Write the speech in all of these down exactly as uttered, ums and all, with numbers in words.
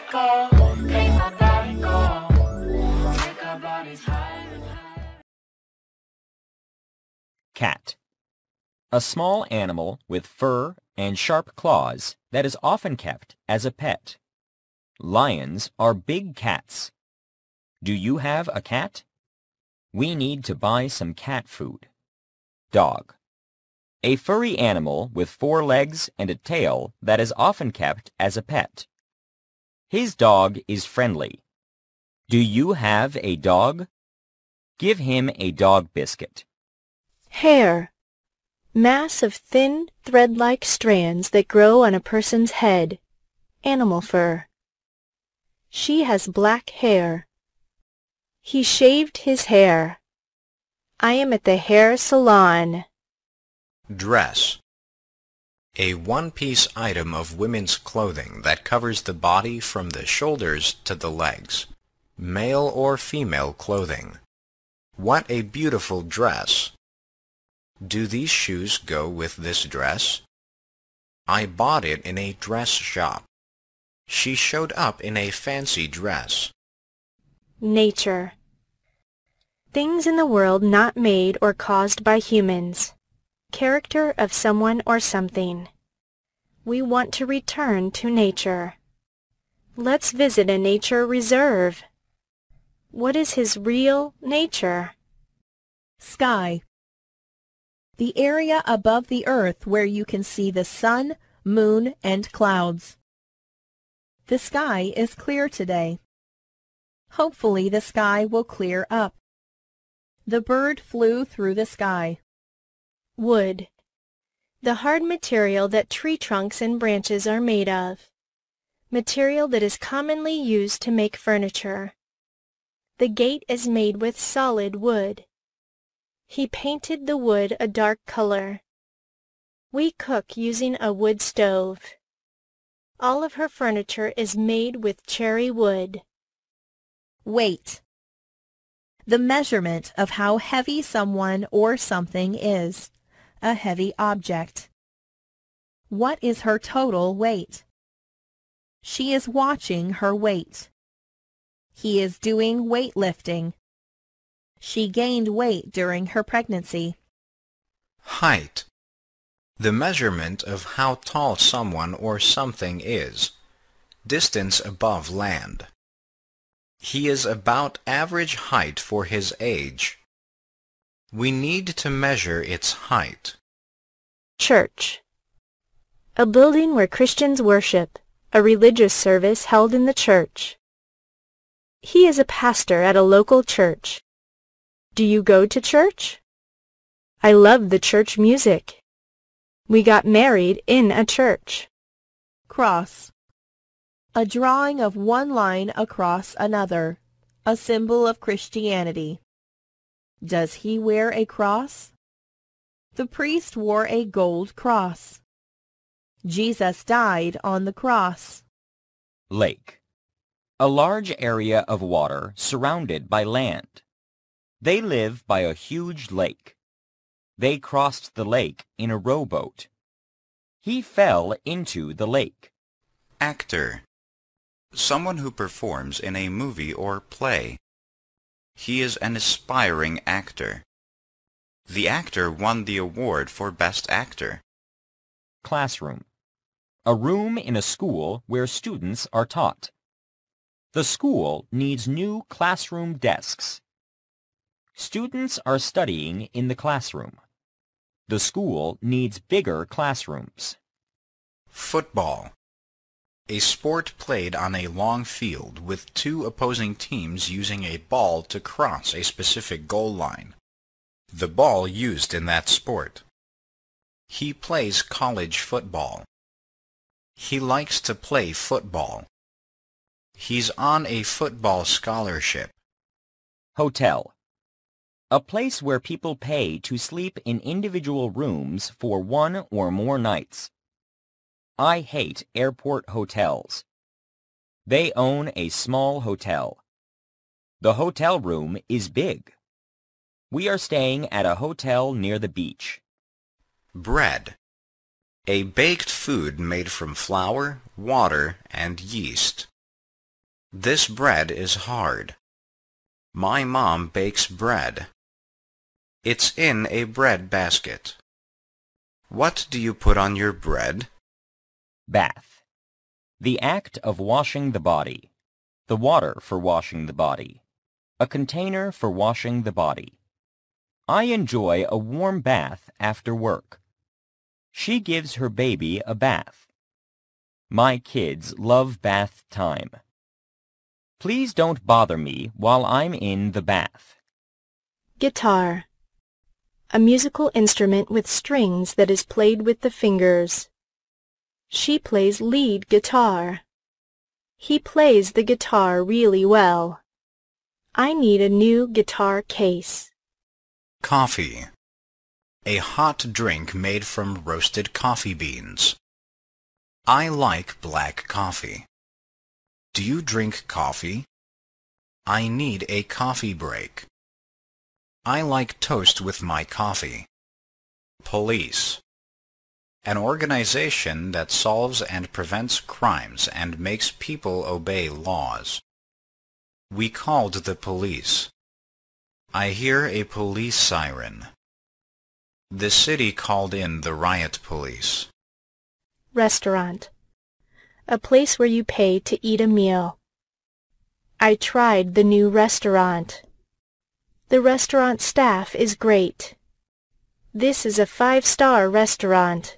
go, make my body go, take our bodies higher and higher. Cat. A small animal with fur and sharp claws that is often kept as a pet. Lions are big cats. Do you have a cat? We need to buy some cat food. Dog. A furry animal with four legs and a tail that is often kept as a pet. His dog is friendly. Do you have a dog? Give him a dog biscuit. Hair. Mass of thin, thread-like strands that grow on a person's head. Animal fur. She has black hair. He shaved his hair. I am at the hair salon. Dress. A one-piece item of women's clothing that covers the body from the shoulders to the legs. Male or female clothing. What a beautiful dress! Do these shoes go with this dress? I bought it in a dress shop. She showed up in a fancy dress. Nature. Things in the world not made or caused by humans. Character of someone or something. We want to return to nature. Let's visit a nature reserve. What is his real nature? Sky. The area above the earth where you can see the sun, moon, and clouds. The sky is clear today. Hopefully the sky will clear up. The bird flew through the sky. Wood. The hard material that tree trunks and branches are made of. Material that is commonly used to make furniture. The gate is made with solid wood. He painted the wood a dark color. We cook using a wood stove. All of her furniture is made with cherry wood. Weight. The measurement of how heavy someone or something is. A heavy object. What is her total weight? She is watching her weight. He is doing weightlifting. She gained weight during her pregnancy. Height. The measurement of how tall someone or something is. Distance above land. He is about average height for his age. We need to measure its height. Church. A building where Christians worship, a religious service held in the church. He is a pastor at a local church. Do you go to church? I love the church music. We got married in a church. Cross. A drawing of one line across another, a symbol of Christianity. Does he wear a cross? The priest wore a gold cross. Jesus died on the cross. Lake. A large area of water surrounded by land. They live by a huge lake. They crossed the lake in a rowboat. He fell into the lake. Actor. Someone who performs in a movie or play. He is an aspiring actor. The actor won the award for Best Actor. Classroom. A room in a school where students are taught. The school needs new classroom desks. Students are studying in the classroom. The school needs bigger classrooms. Football. A sport played on a long field with two opposing teams using a ball to cross a specific goal line. The ball used in that sport. He plays college football. He likes to play football. He's on a football scholarship. Hotel. A place where people pay to sleep in individual rooms for one or more nights. I hate airport hotels. They own a small hotel. The hotel room is big. We are staying at a hotel near the beach. Bread. A baked food made from flour, water, and yeast. This bread is hard. My mom bakes bread. It's in a bread basket. What do you put on your bread? Bath. The act of washing the body. The water for washing the body. A container for washing the body. I enjoy a warm bath after work. She gives her baby a bath. My kids love bath time. Please don't bother me while I'm in the bath. Guitar. A musical instrument with strings that is played with the fingers. She plays lead guitar. He plays the guitar really well. I need a new guitar case. Coffee. A hot drink made from roasted coffee beans. I like black coffee. Do you drink coffee? I need a coffee break. I like toast with my coffee. Police. An organization that solves and prevents crimes and makes people obey laws. We called the police. I hear a police siren. The city called in the riot police. Restaurant. A place where you pay to eat a meal. I tried the new restaurant. The restaurant staff is great. This is a five-star restaurant.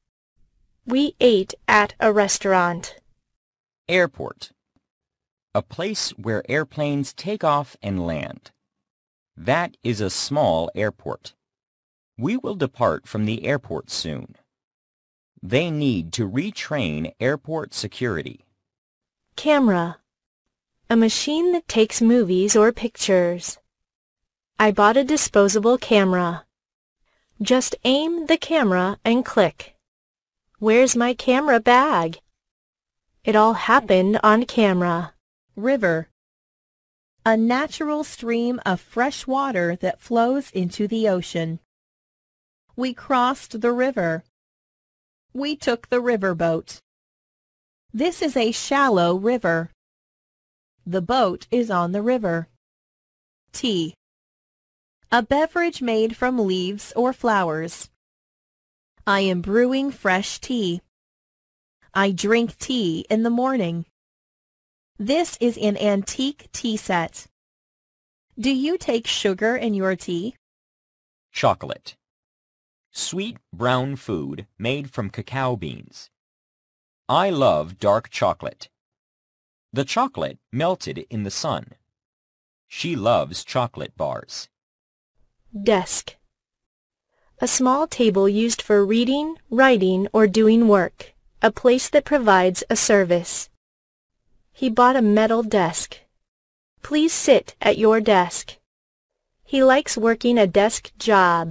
We ate at a restaurant. Airport. A place where airplanes take off and land. That is a small airport. We will depart from the airport soon. They need to retrain airport security. Camera. A machine that takes movies or pictures. I bought a disposable camera. Just aim the camera and click. Where's my camera bag? It all happened on camera. River. A natural stream of fresh water that flows into the ocean. We crossed the river. We took the riverboat. This is a shallow river. The boat is on the river. Tea. A beverage made from leaves or flowers. I am brewing fresh tea. I drink tea in the morning. This is an antique tea set. Do you take sugar in your tea? Chocolate. Sweet brown food made from cacao beans. I love dark chocolate. The chocolate melted in the sun. She loves chocolate bars. Desk. A small table used for reading, writing, or doing work. A place that provides a service. He bought a metal desk. Please sit at your desk. He likes working a desk job.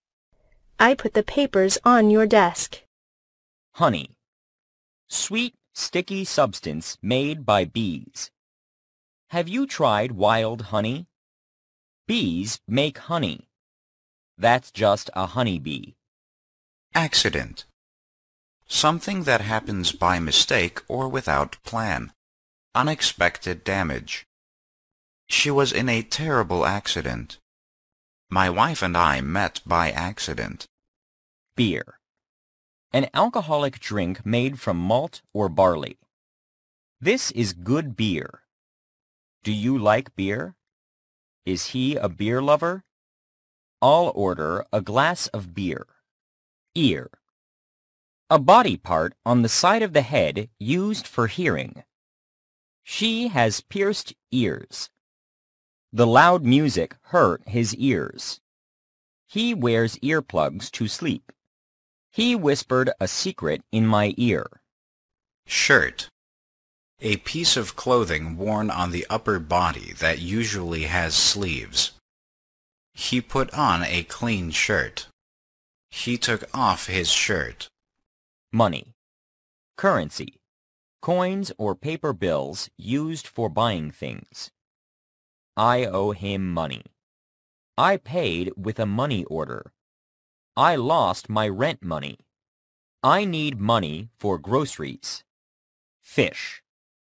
I put the papers on your desk. Honey. Sweet, sticky substance made by bees. Have you tried wild honey? Bees make honey. That's just a honeybee. Accident. Something that happens by mistake or without plan. Unexpected damage. She was in a terrible accident. My wife and I met by accident. Beer. An alcoholic drink made from malt or barley. This is good beer. Do you like beer? Is he a beer lover? I'll order a glass of beer. Ear. A body part on the side of the head used for hearing. She has pierced ears. The loud music hurt his ears. He wears earplugs to sleep. He whispered a secret in my ear. Shirt. A piece of clothing worn on the upper body that usually has sleeves. He put on a clean shirt. He took off his shirt. Money. Currency. Coins or paper bills used for buying things. I owe him money. I paid with a money order. I lost my rent money. I need money for groceries. Fish.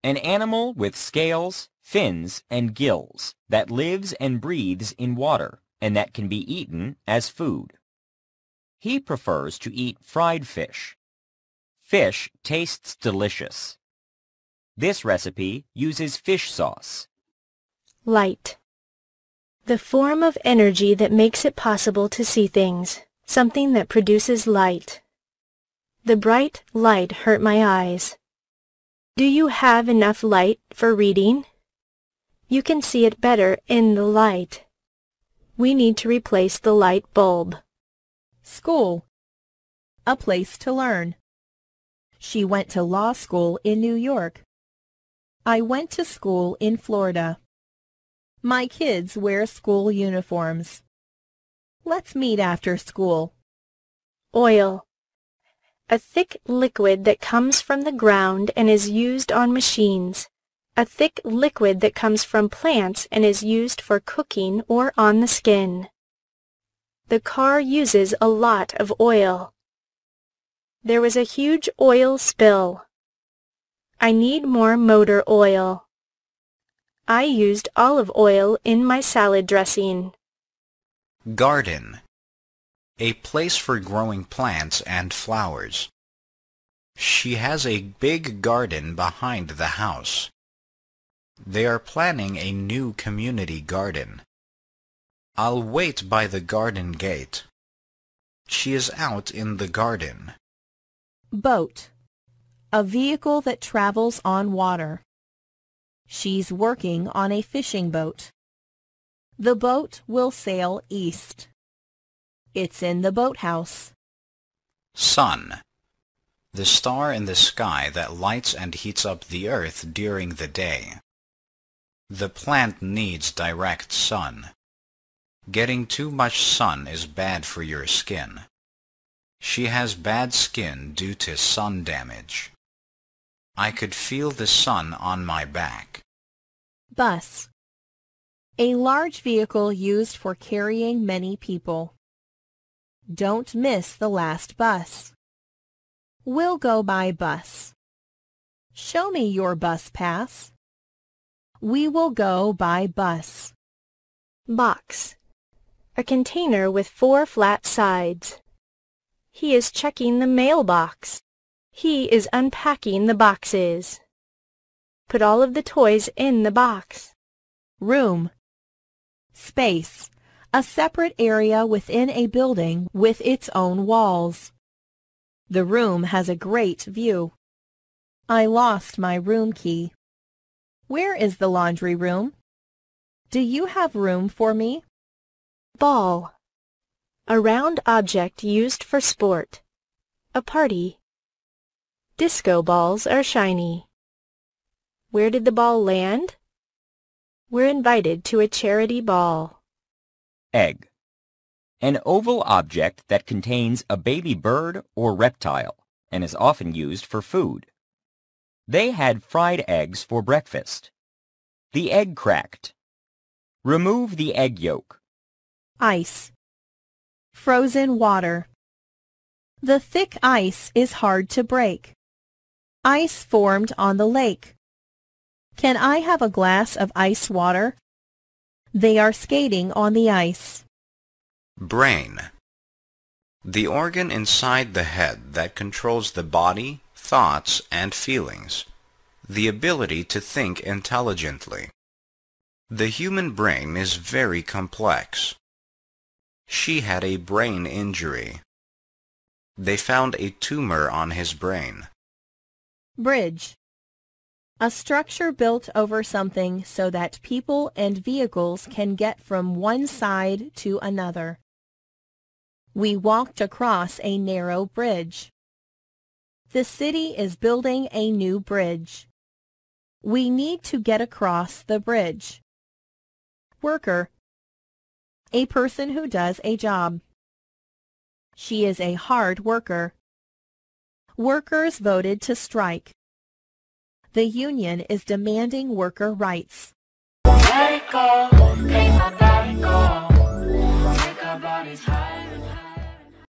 An animal with scales, fins, and gills that lives and breathes in water and that can be eaten as food. He prefers to eat fried fish. Fish tastes delicious. This recipe uses fish sauce. Light. The form of energy that makes it possible to see things, something that produces light. The bright light hurt my eyes. Do you have enough light for reading? You can see it better in the light. We need to replace the light bulb. School. A place to learn. She went to law school in New York. I went to school in Florida. My kids wear school uniforms. Let's meet after school. Oil. A thick liquid that comes from the ground and is used on machines. A thick liquid that comes from plants and is used for cooking or on the skin. The car uses a lot of oil. There was a huge oil spill. I need more motor oil. I used olive oil in my salad dressing. Garden. A place for growing plants and flowers. She has a big garden behind the house. They are planning a new community garden. I'll wait by the garden gate. She is out in the garden. Boat. A vehicle that travels on water. She's working on a fishing boat. The boat will sail east. It's in the boathouse. Sun. The star in the sky that lights and heats up the earth during the day. The plant needs direct sun. Getting too much sun is bad for your skin. She has bad skin due to sun damage. I could feel the sun on my back. Bus. A large vehicle used for carrying many people. Don't miss the last bus. We'll go by bus. Show me your bus pass. We will go by bus. Box. A container with four flat sides. He is checking the mailbox. He is unpacking the boxes. Put all of the toys in the box. Room. Space. A separate area within a building with its own walls. The room has a great view. I lost my room key. Where is the laundry room? Do you have room for me? Ball. A round object used for sport. A party. Disco balls are shiny. Where did the ball land? We're invited to a charity ball. Egg. An oval object that contains a baby bird or reptile and is often used for food. They had fried eggs for breakfast. The egg cracked. Remove the egg yolk. Ice. Frozen water. The thick ice is hard to break. Ice formed on the lake. Can I have a glass of ice water? They are skating on the ice. Brain. The organ inside the head that controls the body, thoughts, and feelings. The ability to think intelligently. The human brain is very complex. She had a brain injury. They found a tumor on his brain. Bridge. A structure built over something so that people and vehicles can get from one side to another. We walked across a narrow bridge. The city is building a new bridge. We need to get across the bridge. Worker. A person who does a job. She is a hard worker. Workers voted to strike. The union is demanding worker rights. Let it go, make our body go, make our bodies high.